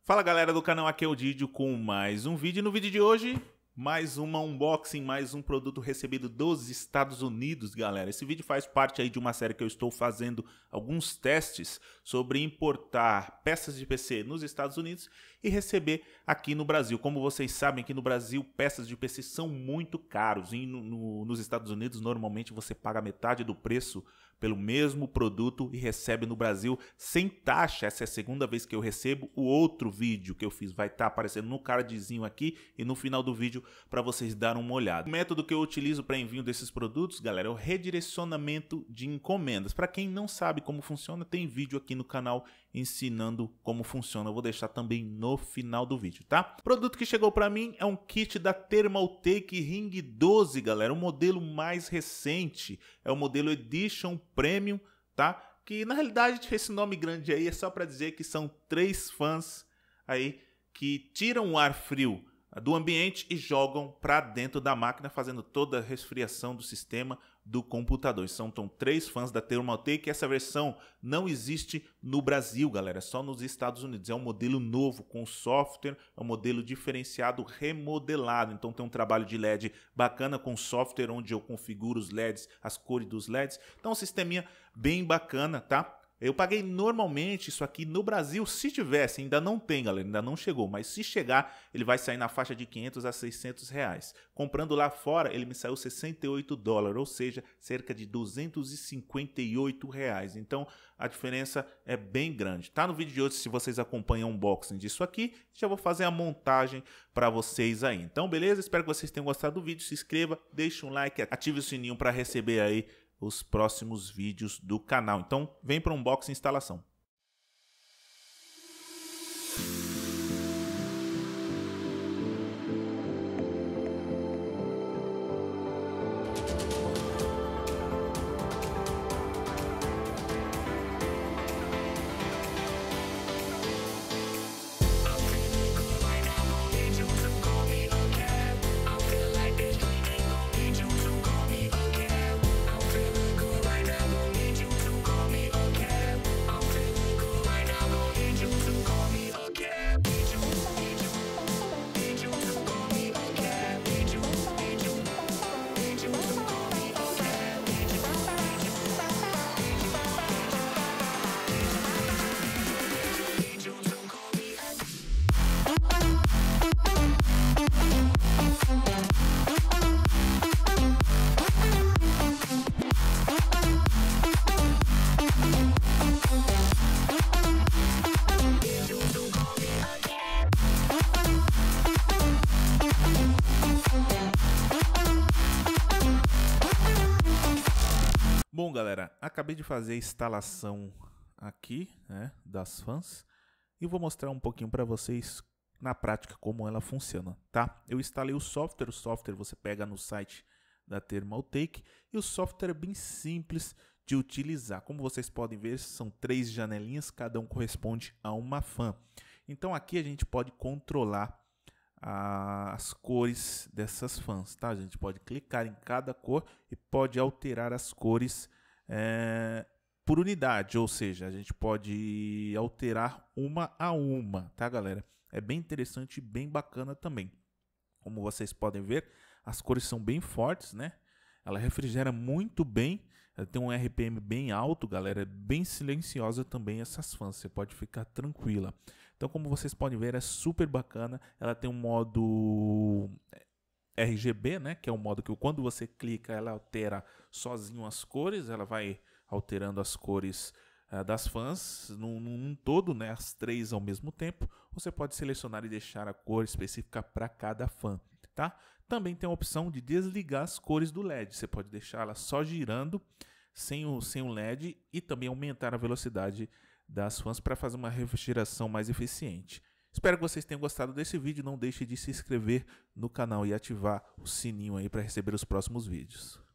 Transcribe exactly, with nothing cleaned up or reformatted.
Fala galera do canal, aqui é o Didio com mais um vídeo. No vídeo de hoje, mais uma unboxing, mais um produto recebido dos Estados Unidos, galera. Esse vídeo faz parte aí de uma série que eu estou fazendo alguns testes sobre importar peças de P C nos Estados Unidos e receber aqui no Brasil. Como vocês sabem, aqui no Brasil peças de P C são muito caros e no, no, nos Estados Unidos normalmente você paga metade do preço pelo mesmo produto e recebe no Brasil sem taxa. Essa é a segunda vez que eu recebo. O outro vídeo que eu fiz vai estar aparecendo no cardzinho aqui e no final do vídeo para vocês darem uma olhada. O método que eu utilizo para envio desses produtos, galera, é o redirecionamento de encomendas. Para quem não sabe como funciona, tem vídeo aqui no canal ensinando como funciona. Eu vou deixar também no final do vídeo, tá? O produto que chegou para mim é um kit da Thermaltake Ring doze, galera. O modelo mais recente é o modelo Edition Premium, tá? Que na realidade esse nome grande aí é só para dizer que são três fãs aí que tiram o ar frio do ambiente e jogam para dentro da máquina, fazendo toda a resfriação do sistema do computador. São então, três fãs da Thermaltake. Essa versão não existe no Brasil, galera, só nos Estados Unidos. É um modelo novo com software, é um modelo diferenciado, remodelado. Então tem um trabalho de L E D bacana com software onde eu configuro os L E Ds, as cores dos L E Ds. Então um sisteminha bem bacana, tá? Eu paguei normalmente isso aqui no Brasil, se tivesse, ainda não tem, galera, ainda não chegou, mas se chegar, ele vai sair na faixa de quinhentos a seiscentos reais. Comprando lá fora, ele me saiu sessenta e oito dólares, ou seja, cerca de duzentos e cinquenta e oito reais. Então, a diferença é bem grande. Tá no vídeo de hoje, se vocês acompanham o unboxing disso aqui, já vou fazer a montagem para vocês aí. Então, beleza? Espero que vocês tenham gostado do vídeo. Se inscreva, deixe um like, ative o sininho para receber aí os próximos vídeos do canal. Então, vem para o unboxing e instalação. Bom, galera, acabei de fazer a instalação aqui, né, das fãs e vou mostrar um pouquinho para vocês na prática como ela funciona, tá? Eu instalei o software, o software você pega no site da Thermaltake e o software é bem simples de utilizar. Como vocês podem ver, são três janelinhas, cada um corresponde a uma fã. Então aqui a gente pode controlar as cores dessas fãs, tá? A gente pode clicar em cada cor e pode alterar as cores é, por unidade, ou seja, a gente pode alterar uma a uma, tá, galera? É bem interessante e bem bacana também. Como vocês podem ver, as cores são bem fortes, né? Ela refrigera muito bem, ela tem um R P M bem alto, galera, é bem silenciosa também essas fãs, você pode ficar tranquila. Então, como vocês podem ver, é super bacana. Ela tem um modo R G B, né? Que é um modo que quando você clica, ela altera sozinho as cores. Ela vai alterando as cores uh, das fãs num, num todo, né? As três ao mesmo tempo. Você pode selecionar e deixar a cor específica para cada fã, tá? Também tem a opção de desligar as cores do L E D. Você pode deixá-la só girando sem o, sem o L E D e também aumentar a velocidade das fãs para fazer uma refrigeração mais eficiente. Espero que vocês tenham gostado desse vídeo. Não deixe de se inscrever no canal e ativar o sininho aí para receber os próximos vídeos.